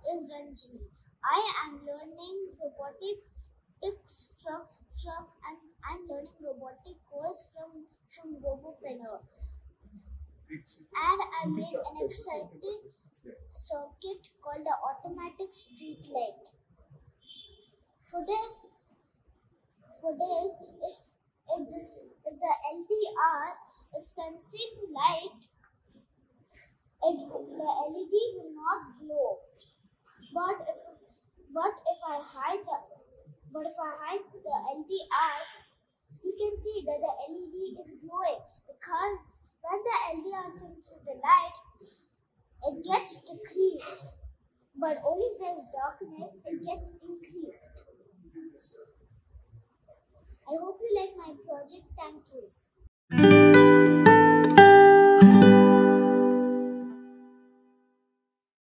is Ranjani. I am learning robotics and I'm learning robotic course from Roboprenr. And I made an exciting circuit called the automatic street light. For this, if the LDR is sensing light, the LED will not glow. But if I hide the LDR, you can see that the LED is glowing, because when the LDR senses the light, it gets decreased. But only if there's darkness, it gets increased. I hope you like my project. Thank you.